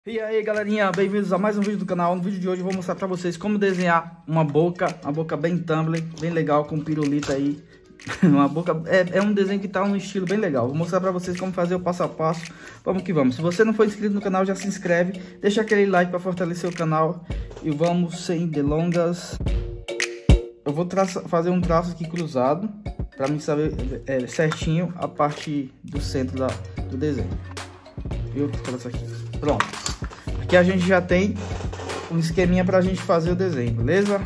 E aí galerinha, bem-vindos a mais um vídeo do canal. No vídeo de hoje eu vou mostrar pra vocês como desenhar uma boca bem Tumblr, bem legal, com pirulito aí. Uma boca, é um desenho que tá um estilo bem legal. Vou mostrar pra vocês como fazer o passo a passo. Vamos que vamos. Se você não for inscrito no canal, já se inscreve, deixa aquele like pra fortalecer o canal. E vamos sem delongas. Eu vou fazer um traço aqui cruzado, pra mim saber certinho a parte do centro do desenho. Viu? Isso aqui. Pronto. Aqui a gente já tem um esqueminha pra gente fazer o desenho, beleza?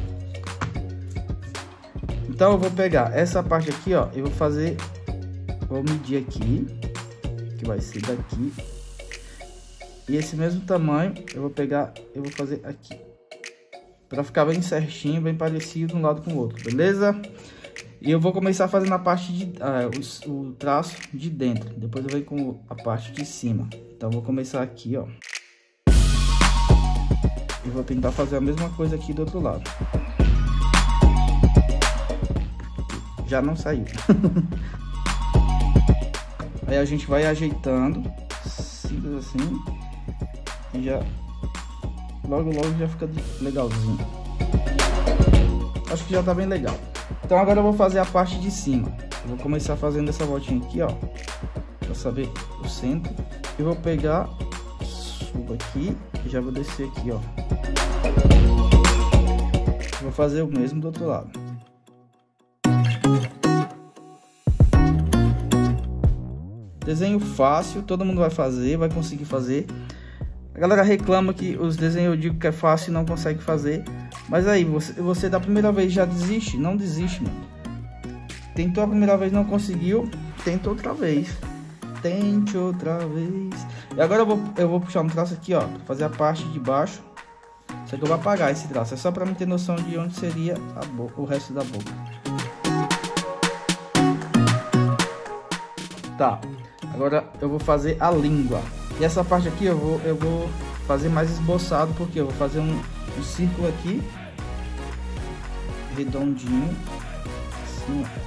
Então eu vou pegar essa parte aqui, ó, eu vou medir aqui, que vai ser daqui. E esse mesmo tamanho eu vou pegar, eu vou fazer aqui, pra ficar bem certinho, bem parecido um lado com o outro, beleza? E eu vou começar fazendo a parte de o traço de dentro, depois eu venho com a parte de cima. Então eu vou começar aqui, ó. E vou tentar fazer a mesma coisa aqui do outro lado. Já não saiu. Aí a gente vai ajeitando, simples assim, e já logo já fica legalzinho. Acho que já tá bem legal. Então agora eu vou fazer a parte de cima. Eu vou começar fazendo essa voltinha aqui, ó, pra saber o centro. E vou pegar, subo aqui e já vou descer aqui, ó. Vou fazer o mesmo do outro lado. Desenho fácil, todo mundo vai fazer, vai conseguir fazer. A galera reclama que os desenhos eu digo que é fácil e não consegue fazer. Mas aí, você da primeira vez já desiste? Não desiste, mano. Tentou a primeira vez, não conseguiu, tenta outra vez. Tente outra vez. E agora eu vou puxar um traço aqui, ó, pra fazer a parte de baixo. Só que eu vou apagar esse traço, é só pra mim ter noção de onde seria o resto da boca. Tá, agora eu vou fazer a língua. E essa parte aqui eu vou fazer mais esboçado, porque eu vou fazer um círculo aqui, redondinho, assim, ó.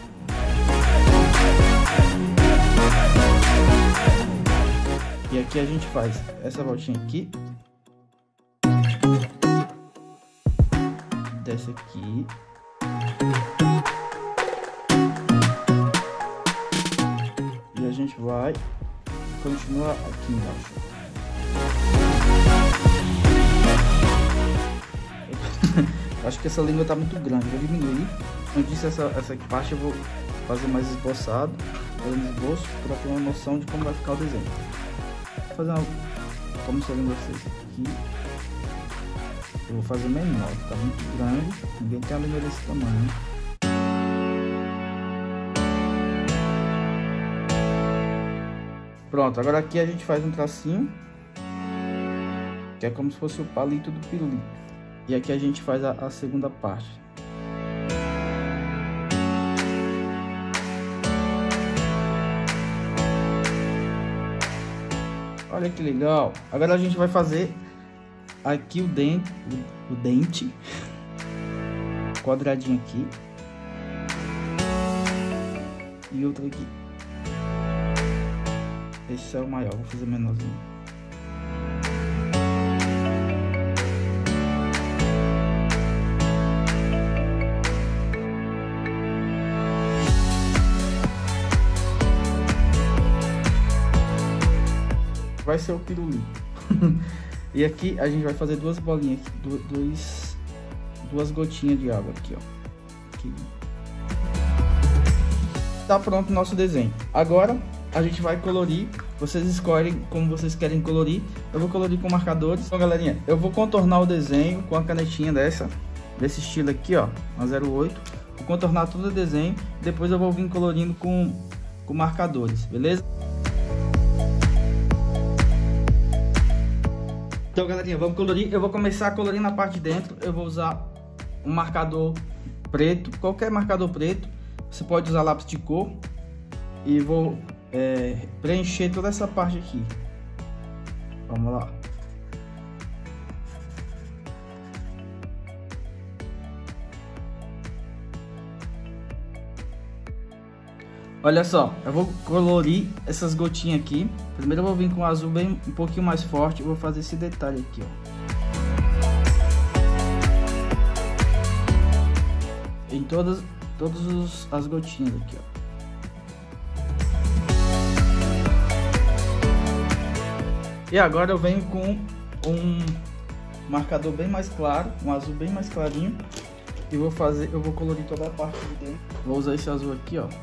E aqui a gente faz essa voltinha aqui, desce aqui, e a gente vai continuar aqui embaixo. Acho que essa língua tá muito grande, vou diminuir. Como eu disse, essa parte eu vou fazer mais esboçado, fazendo esboço, para ter uma noção de como vai ficar o desenho. Vou fazer como se eu lembro vocês aqui. Eu vou fazer menor, tá muito grande, ninguém tem a língua desse tamanho. Pronto, agora aqui a gente faz um tracinho, que é como se fosse o palito do pirulito. E aqui a gente faz a segunda parte. Olha que legal. Agora a gente vai fazer aqui o dente quadradinho aqui e outro aqui. Esse é o maior, vou fazer menorzinho. Vai ser o pirulito. E aqui a gente vai fazer duas bolinhas aqui, duas gotinhas de água aqui, ó. Aqui. Tá pronto o nosso desenho. Agora a gente vai colorir. Vocês escolhem como vocês querem colorir. Eu vou colorir com marcadores. Então, galerinha, eu vou contornar o desenho com a canetinha desse estilo aqui, ó, uma 08. Vou contornar todo o desenho. Depois eu vou vir colorindo com marcadores, beleza? Então, galerinha, vamos colorir. Eu vou começar a colorir na parte de dentro. Eu vou usar um marcador preto, qualquer marcador preto. Você pode usar lápis de cor. E vou preencher toda essa parte aqui. Vamos lá. Olha só, eu vou colorir essas gotinhas aqui. Primeiro eu vou vir com o azul bem um pouquinho mais forte. Eu vou fazer esse detalhe aqui, ó. Em todas as gotinhas aqui, ó. E agora eu venho com um marcador bem mais claro, um azul bem mais clarinho. E eu vou colorir toda a parte de dentro. Vou usar esse azul aqui, ó.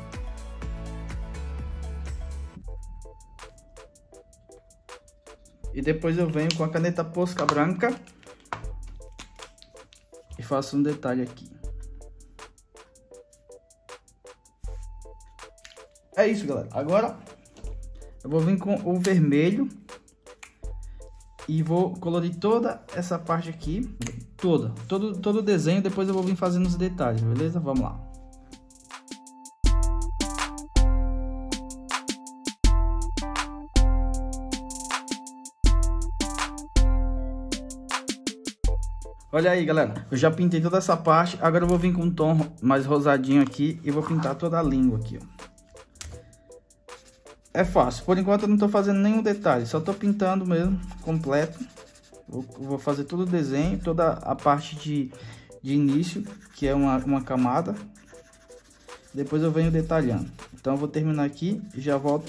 E depois eu venho com a caneta Posca branca e faço um detalhe aqui. É isso, galera. Agora eu vou vir com o vermelho e vou colorir toda essa parte aqui, todo o desenho. Depois eu vou vir fazendo os detalhes, beleza? Vamos lá. Olha aí, galera, eu já pintei toda essa parte. Agora eu vou vir com um tom mais rosadinho aqui e vou pintar toda a língua aqui, ó. É fácil, por enquanto eu não tô fazendo nenhum detalhe, só tô pintando mesmo, completo. Vou fazer todo o desenho, toda a parte de início, que é uma camada. Depois eu venho detalhando. Então eu vou terminar aqui e já volto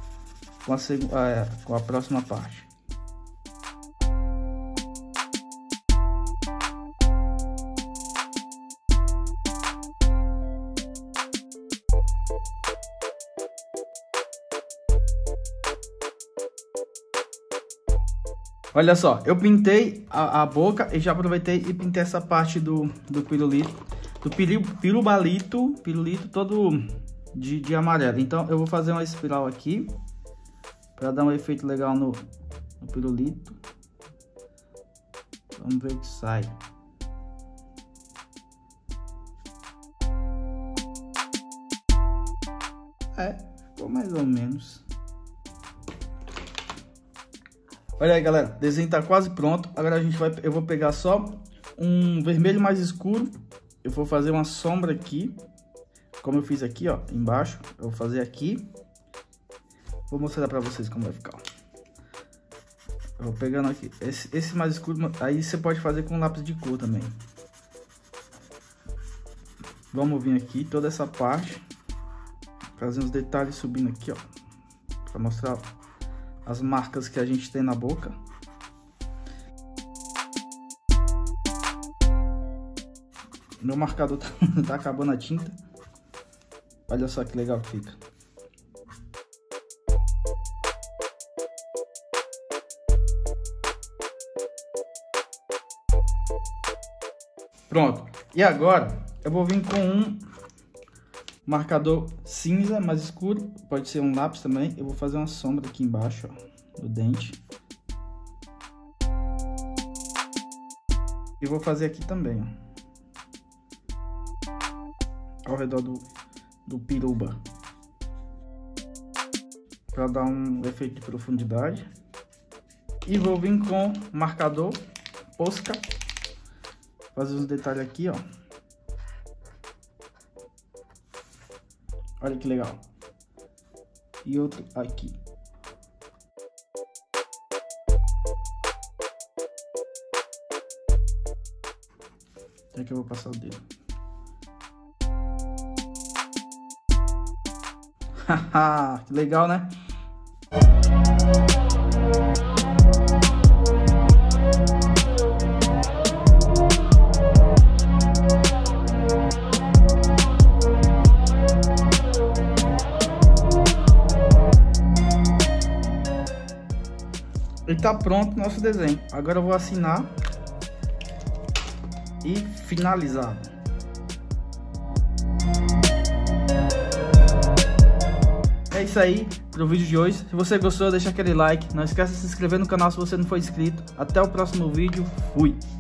com a próxima parte. Olha só, eu pintei a boca e já aproveitei e pintei essa parte do pirulito, pirulito todo de amarelo. Então eu vou fazer uma espiral aqui para dar um efeito legal no pirulito. Vamos ver o que sai. Ficou mais ou menos. Olha aí, galera, o desenho tá quase pronto. Agora eu vou pegar só um vermelho mais escuro. Eu vou fazer uma sombra aqui, como eu fiz aqui, ó, embaixo. Eu vou fazer aqui. Vou mostrar pra vocês como vai ficar. Eu vou pegando aqui esse mais escuro. Aí você pode fazer com lápis de cor também. Vamos vir aqui toda essa parte, fazer uns detalhes subindo aqui, ó, pra mostrar as marcas que a gente tem na boca. Meu marcador tá acabando a tinta. Olha só que legal que fica. Pronto. E agora eu vou vir com um marcador cinza mais escuro, pode ser um lápis também. Eu vou fazer uma sombra aqui embaixo, ó, do dente. E vou fazer aqui também, ó, ao redor do piruba, para dar um efeito de profundidade. E vou vir com marcador Posca, fazer uns detalhes aqui, ó. Olha que legal. E outro aqui. Até que eu vou passar o dedo. Haha, que legal, né? E tá pronto o nosso desenho. Agora eu vou assinar e finalizar. É isso aí pro vídeo de hoje. Se você gostou, deixa aquele like. Não esqueça de se inscrever no canal se você não for inscrito. Até o próximo vídeo. Fui!